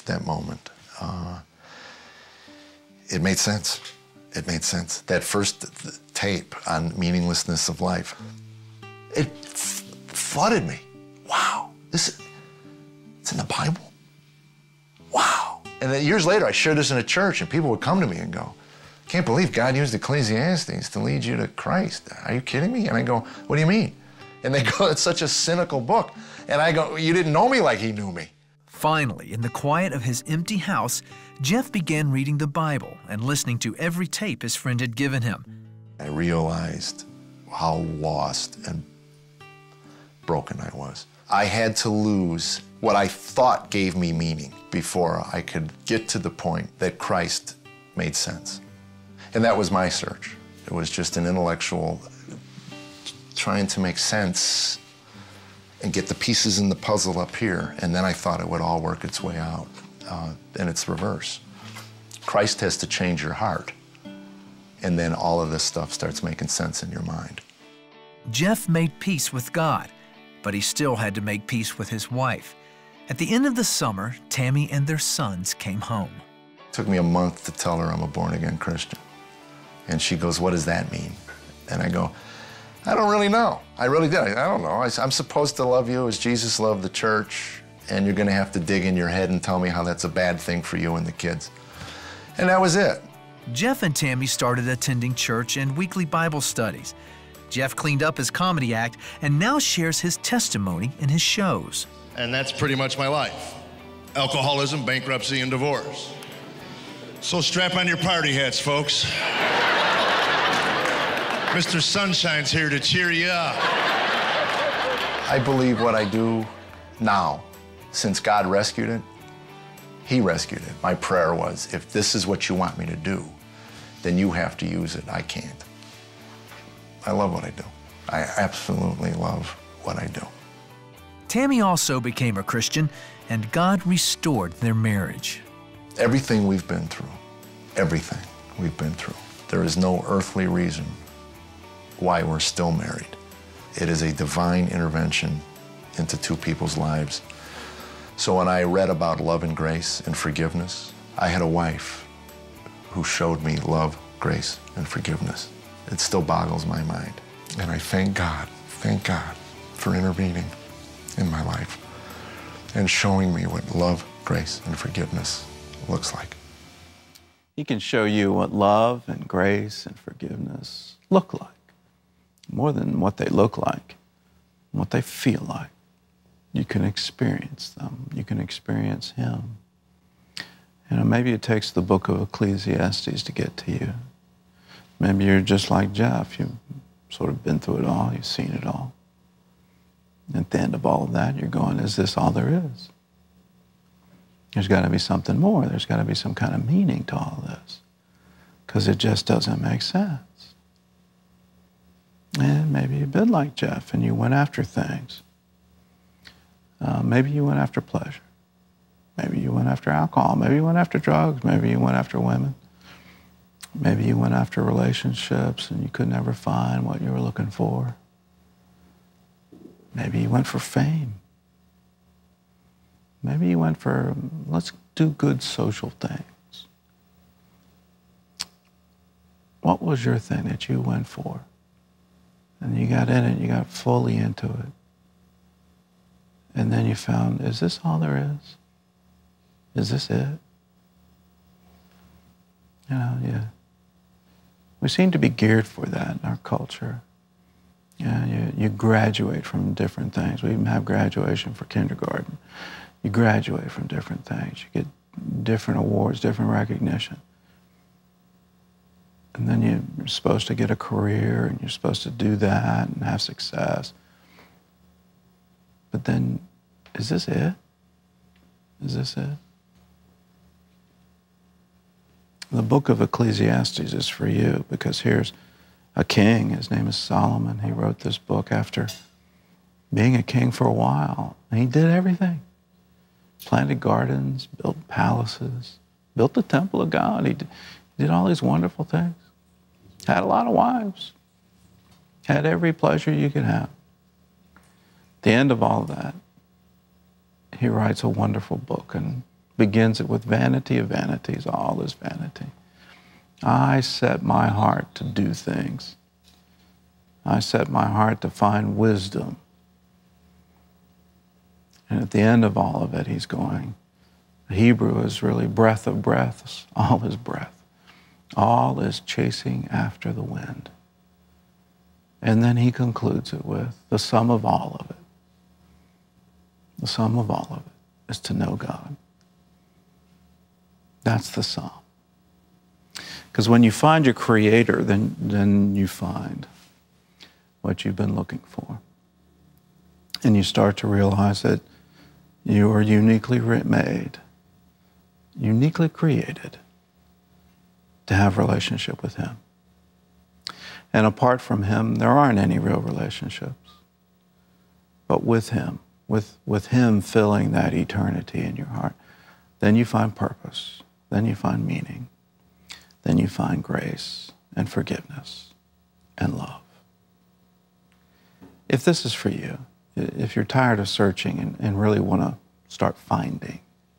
it made sense. It made sense. That first tape on meaninglessness of life, it flooded me. Wow, it's in the Bible? Wow. And then years later, I shared this in a church, and people would come to me and go, can't believe God used Ecclesiastes to lead you to Christ. Are you kidding me? And I go, what do you mean? And they go, it's such a cynical book. And I go, you didn't know me like he knew me. Finally, in the quiet of his empty house, Jeff began reading the Bible and listening to every tape his friend had given him. I realized how lost and broken I was. I had to lose what I thought gave me meaning before I could get to the point that Christ made sense. And that was my search. It was just an intellectual trying to make sense and get the pieces in the puzzle up here, and then I thought it would all work its way out. And it's reverse. Christ has to change your heart, and then all of this stuff starts making sense in your mind. Jeff made peace with God, but he still had to make peace with his wife. At the end of the summer, Tammy and their sons came home. It took me a month to tell her I'm a born-again Christian. And she goes, what does that mean? And I go, I don't really know. I really did. I don't know. I'm supposed to love you as Jesus loved the church, and you're going to have to dig in your head and tell me how that's a bad thing for you and the kids. And that was it. Jeff and Tammy started attending church and weekly Bible studies. Jeff cleaned up his comedy act and now shares his testimony in his shows. And that's pretty much my life. Alcoholism, bankruptcy, and divorce. So strap on your party hats, folks. Mr. Sunshine's here to cheer you up. I believe what I do now, since God rescued it, He rescued it. My prayer was, if this is what you want me to do, then you have to use it. I can't. I love what I do. I absolutely love what I do. Tammy also became a Christian, and God restored their marriage. Everything we've been through, there is no earthly reason why we're still married. It is a divine intervention into 2 people's lives. So when I read about love and grace and forgiveness, I had a wife who showed me love, grace, and forgiveness. It still boggles my mind. And I thank God for intervening in my life and showing me what love, grace, and forgiveness looks like. He can show you what love and grace and forgiveness look like. More than what they look like, what they feel like. You can experience them. You can experience Him. You know, maybe it takes the book of Ecclesiastes to get to you. Maybe you're just like Jeff. You've sort of been through it all. You've seen it all. And at the end of all of that, you're going, is this all there is? There's got to be something more. There's got to be some kind of meaning to all this. Because it just doesn't make sense. And maybe you've been like Jeff and you went after things. Maybe you went after pleasure. Maybe you went after alcohol. Maybe you went after drugs. Maybe you went after women. Maybe you went after relationships and you could never find what you were looking for. Maybe you went for fame. Maybe you went for, let's do good social things. What was your thing that you went for? And you got in it, you got fully into it. And then you found, is this all there is? Is this it? You know, yeah. We seem to be geared for that in our culture. Yeah, you graduate from different things. We even have graduation for kindergarten. You graduate from different things. You get different awards, different recognition. And then you're supposed to get a career, and you're supposed to do that and have success. But then, is this it? Is this it? The book of Ecclesiastes is for you, because here's a king. His name is Solomon. He wrote this book after being a king for a while. And he did everything. Planted gardens, built palaces, built the temple of God. He did all these wonderful things. Had a lot of wives. Had every pleasure you could have. At the end of all of that, he writes a wonderful book and begins it with vanity of vanities. All is vanity. I set my heart to do things. I set my heart to find wisdom. And at the end of all of it, he's going, Hebrew is really breath of breaths. All is breath. All is chasing after the wind. And then he concludes it with the sum of all of it. The sum of all of it is to know God. That's the sum. Because when you find your Creator, then you find what you've been looking for. And you start to realize that you are uniquely made, uniquely created to have a relationship with Him. And apart from Him, there aren't any real relationships. But with Him, with Him filling that eternity in your heart, then you find purpose, then you find meaning, then you find grace and forgiveness and love. If this is for you, if you're tired of searching and really want to start finding,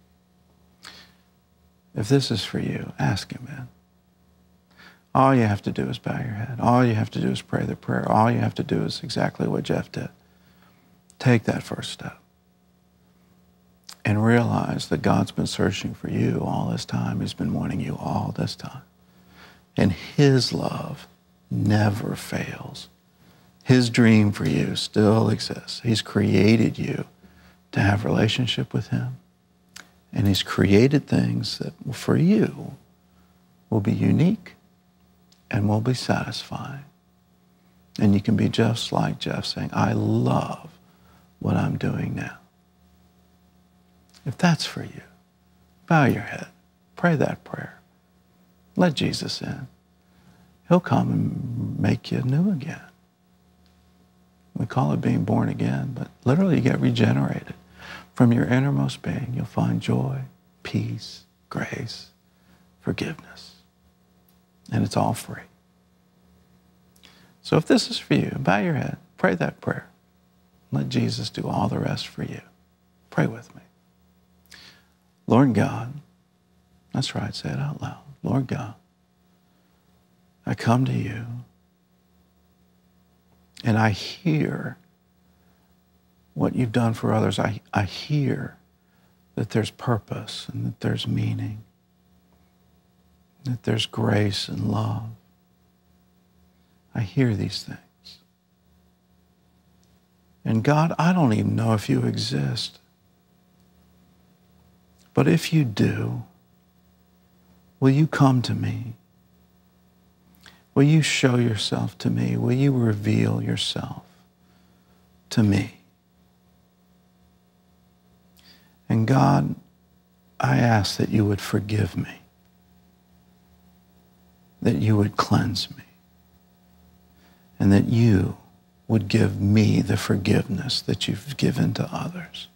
if this is for you, ask Him, man. All you have to do is bow your head. All you have to do is pray the prayer. All you have to do is exactly what Jeff did. Take that first step and realize that God's been searching for you all this time. He's been wanting you all this time. And His love never fails. His dream for you still exists. He's created you to have a relationship with Him. And He's created things that for you will be unique and will be satisfying. And you can be just like Jeff saying, I love what I'm doing now. If that's for you, bow your head, pray that prayer. Let Jesus in. He'll come and make you new again. We call it being born again, but literally you get regenerated. From your innermost being, you'll find joy, peace, grace, forgiveness. And it's all free. So if this is for you, bow your head, pray that prayer. Let Jesus do all the rest for you. Pray with me. Lord God, that's right, say it out loud. Lord God, I come to you and I hear what you've done for others. I hear that there's purpose and that there's meaning, that there's grace and love. I hear these things. And God, I don't even know if you exist. But if you do, will you come to me? Will you show yourself to me? Will you reveal yourself to me? And God, I ask that you would forgive me, that you would cleanse me, and that you would give me the forgiveness that you've given to others.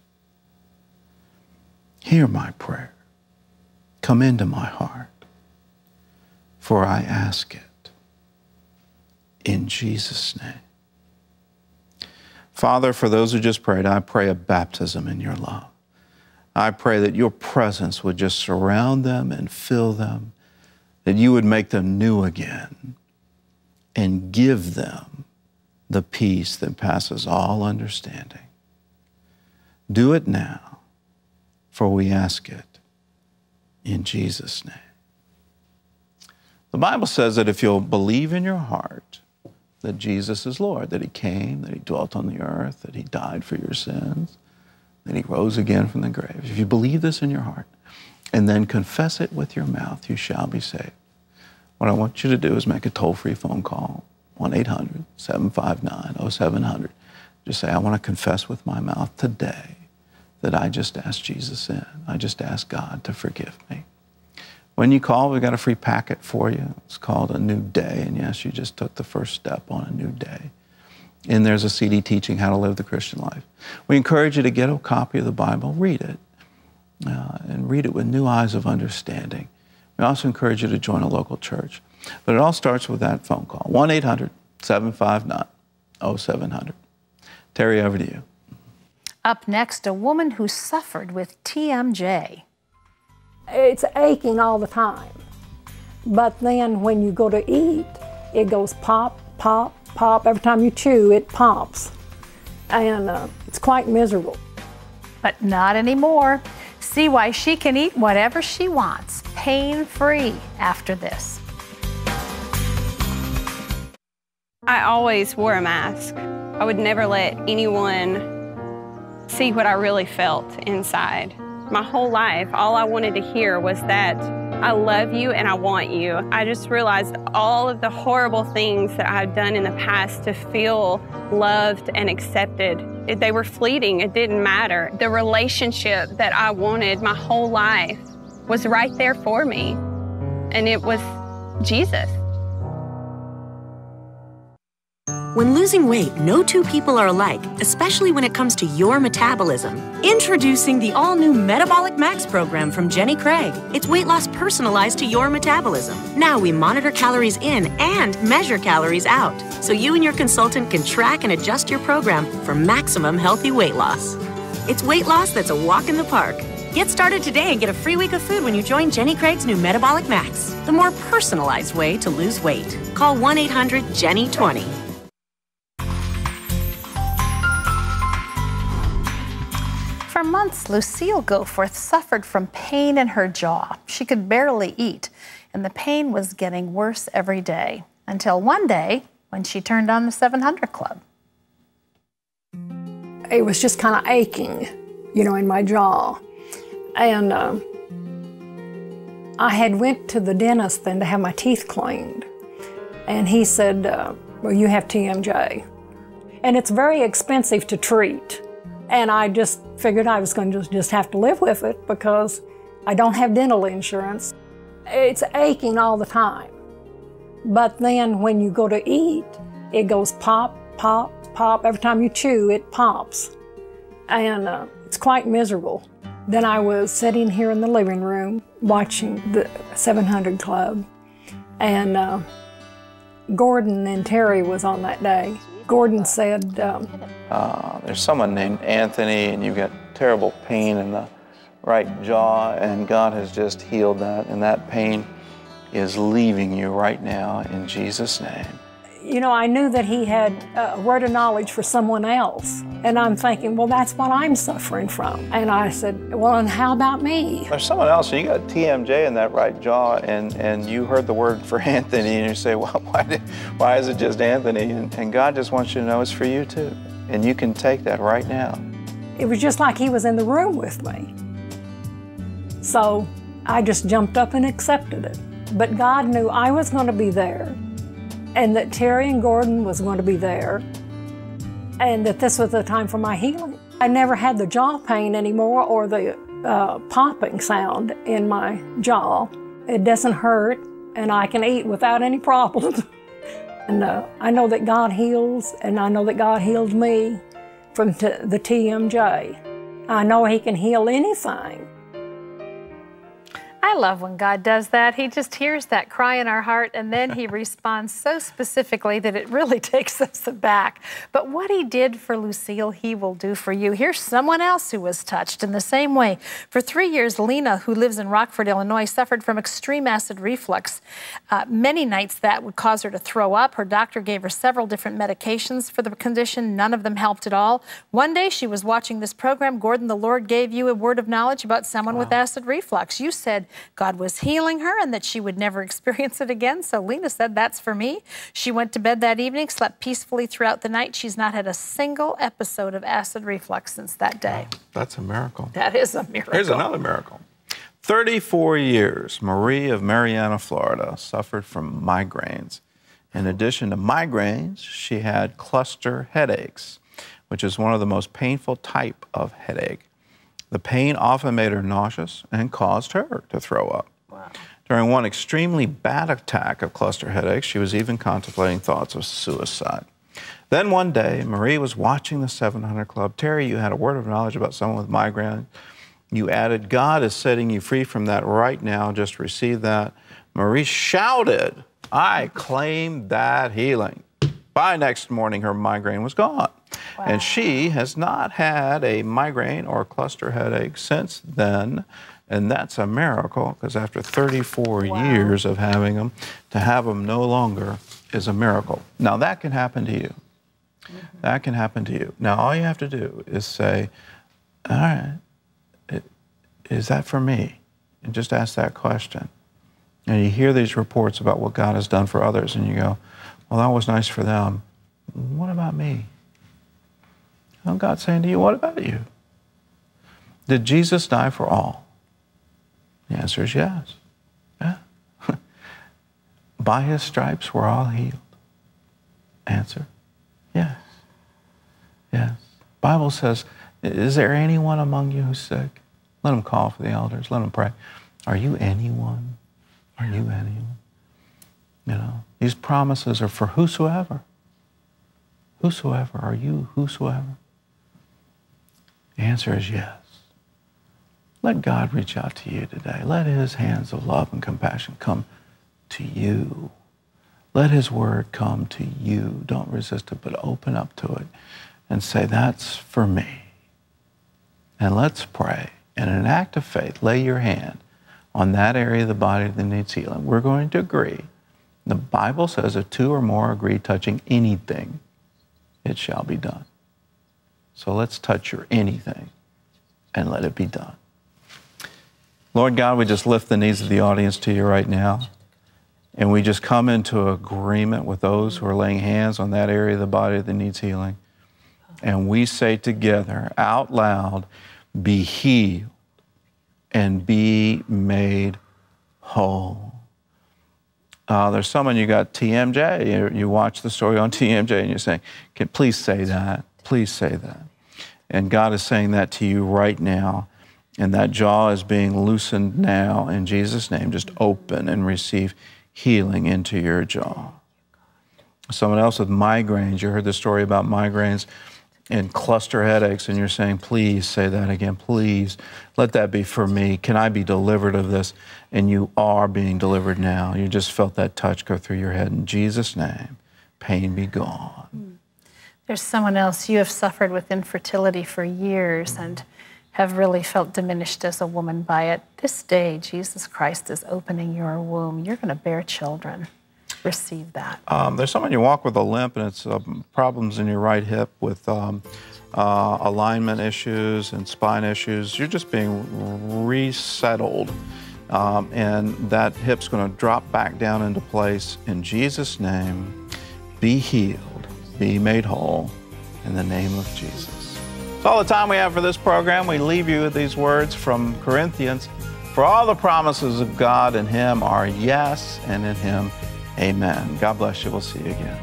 Hear my prayer. Come into my heart, for I ask it in Jesus' name. Father, for those who just prayed, I pray a baptism in your love. I pray that your presence would just surround them and fill them, that you would make them new again and give them the peace that passes all understanding. Do it now, for we ask it in Jesus' name. The Bible says that if you'll believe in your heart that Jesus is Lord, that He came, that He dwelt on the earth, that He died for your sins, that He rose again from the grave. If you believe this in your heart and then confess it with your mouth, you shall be saved. What I want you to do is make a toll-free phone call, 1-800-759-0700. Just say, I want to confess with my mouth today that I just asked Jesus in. I just asked God to forgive me. When you call, we've got a free packet for you. It's called A New Day, and yes, you just took the first step on a new day. And there's a CD teaching how to live the Christian life. We encourage you to get a copy of the Bible, read it, and read it with new eyes of understanding. We also encourage you to join a local church. But it all starts with that phone call, 1-800-759-0700. Terry, over to you. Up next, a woman who suffered with TMJ. It's aching all the time. But then when you go to eat, it goes pop, pop, pop. Every time you chew, it pops. And it's quite miserable. But not anymore. See why she can eat whatever she wants, pain-free, after this. I always wore a mask. I would never let anyone see what I really felt inside. My whole life, all I wanted to hear was that I love you and I want you. I just realized all of the horrible things that I've done in the past to feel loved and accepted. They were fleeting, it didn't matter. The relationship that I wanted my whole life was right there for me, and it was Jesus. When losing weight, no two people are alike, especially when it comes to your metabolism. Introducing the all-new Metabolic Max program from Jenny Craig. It's weight loss personalized to your metabolism. Now we monitor calories in and measure calories out, so you and your consultant can track and adjust your program for maximum healthy weight loss. It's weight loss that's a walk in the park. Get started today and get a free week of food when you join Jenny Craig's new Metabolic Max, the more personalized way to lose weight. Call 1-800-JENNY20. For months, Lucille Goforth suffered from pain in her jaw. She could barely eat, and the pain was getting worse every day, until one day when she turned on the 700 Club. It was just kind of aching, you know, in my jaw. And I had went to the dentist then to have my teeth cleaned. And he said, well, you have TMJ. And it's very expensive to treat. And I just figured I was going to just have to live with it because I don't have dental insurance. It's aching all the time. But then when you go to eat, it goes pop, pop, pop. Every time you chew, it pops. And it's quite miserable. Then I was sitting here in the living room watching the 700 Club. And Gordon and Terry was on that day. Gordon said, there's someone named Anthony, and you've got terrible pain in the right jaw, and God has just healed that, and that pain is leaving you right now in Jesus' name. You know, I knew that he had a word of knowledge for someone else, and I'm thinking, well, that's what I'm suffering from. And I said, well, and how about me? There's someone else, and you got TMJ in that right jaw, and you heard the word for Anthony, and you say, well, why is it just Anthony? And God just wants you to know it's for you too. And you can take that right now. It was just like he was in the room with me. So I just jumped up and accepted it. But God knew I was going to be there, and that Terry and Gordon was going to be there, and that this was the time for my healing. I never had the jaw pain anymore or the popping sound in my jaw. It doesn't hurt, and I can eat without any problem. And I know that God heals, and I know that God healed me from the TMJ. I know He can heal anything. I love when God does that. He just hears that cry in our heart, and then He responds so specifically that it really takes us aback. But what He did for Lucille, He will do for you. Here's someone else who was touched in the same way. For 3 years, Lena, who lives in Rockford, Illinois, suffered from extreme acid reflux. Many nights that would cause her to throw up. Her doctor gave her several different medications for the condition. None of them helped at all. One day, she was watching this program. Gordon, the Lord gave you a word of knowledge about someone with acid reflux. You said God was healing her and that she would never experience it again. So Lena said, that's for me. She went to bed that evening, slept peacefully throughout the night. She's not had a single episode of acid reflux since that day. That's a miracle. That is a miracle. Here's another miracle. 34 years, Marie of Marianna, Florida, suffered from migraines. In addition to migraines, she had cluster headaches, which is one of the most painful type of headache. The pain often made her nauseous and caused her to throw up. Wow. During one extremely bad attack of cluster headaches, she was even contemplating thoughts of suicide. Then one day, Marie was watching the 700 Club. Terry, you had a word of knowledge about someone with migraine. You added, God is setting you free from that right now. Just receive that. Marie shouted, I claim that healing. By next morning, her migraine was gone. Wow. And she has not had a migraine or cluster headache since then. And that's a miracle, because after 34 years of having them, to have them no longer is a miracle. Now, that can happen to you. That can happen to you. Now, all you have to do is say, all right, is that for me? And just ask that question. And you hear these reports about what God has done for others, and you go, well, that was nice for them. What about me? And God's saying to you, what about you? Did Jesus die for all? The answer is yes. Yeah. By his stripes we're all healed. Answer, yes. Yes. Bible says, is there anyone among you who's sick? Let him call for the elders. Let him pray. Are you anyone? Are you anyone? You know, these promises are for whosoever. Whosoever. Are you whosoever? The answer is yes. Let God reach out to you today. Let his hands of love and compassion come to you. Let his word come to you. Don't resist it, but open up to it and say, that's for me. And let's pray. And in an act of faith, lay your hand on that area of the body that needs healing. We're going to agree. The Bible says if two or more agree touching anything, it shall be done. So let's touch your anything and let it be done. Lord God, we just lift the needs of the audience to you right now. And we just come into agreement with those who are laying hands on that area of the body that needs healing. And we say together, out loud, be healed and be made whole. There's someone, you got TMJ. You watch the story on TMJ and you're saying, please say that. Please say that. And God is saying that to you right now. And that jaw is being loosened now in Jesus' name. Just open and receive healing into your jaw. Someone else with migraines, you heard the story about migraines and cluster headaches, and you're saying, please say that again, please. Let that be for me. Can I be delivered of this? And you are being delivered now. You just felt that touch go through your head. In Jesus' name, pain be gone. There's someone else, you have suffered with infertility for years and have really felt diminished as a woman by it. This day, Jesus Christ is opening your womb. You're going to bear children. Receive that. There's someone you walk with a limp, and it's problems in your right hip with alignment issues and spine issues. You're just being resettled, and that hip's going to drop back down into place. In Jesus' name, be healed, be made whole, in the name of Jesus. That's all the time we have for this program. We leave you with these words from Corinthians. For all the promises of God in him are yes, and in him, amen. God bless you. We'll see you again.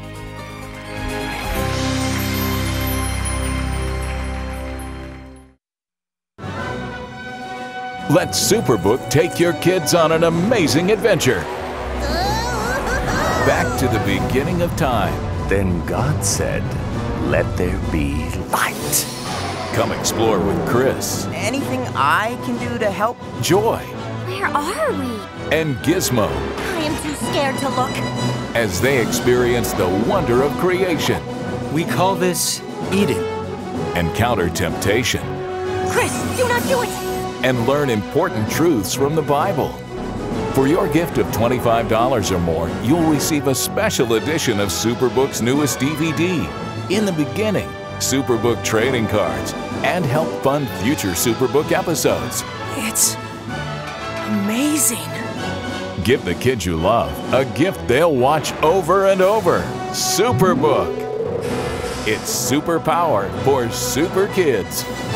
Let Superbook take your kids on an amazing adventure. Back to the beginning of time. Then God said, let there be light. Come explore with Chris. Anything I can do to help? Joy. Where are we? And Gizmo. I am too scared to look. As they experience the wonder of creation. We call this Eden. Encounter temptation. Chris, do not do it! And learn important truths from the Bible. For your gift of $25 or more, you'll receive a special edition of Superbook's newest DVD, In the Beginning, Superbook trading cards, and help fund future Superbook episodes. It's amazing. Give the kids you love a gift they'll watch over and over. Superbook. It's super power for super kids.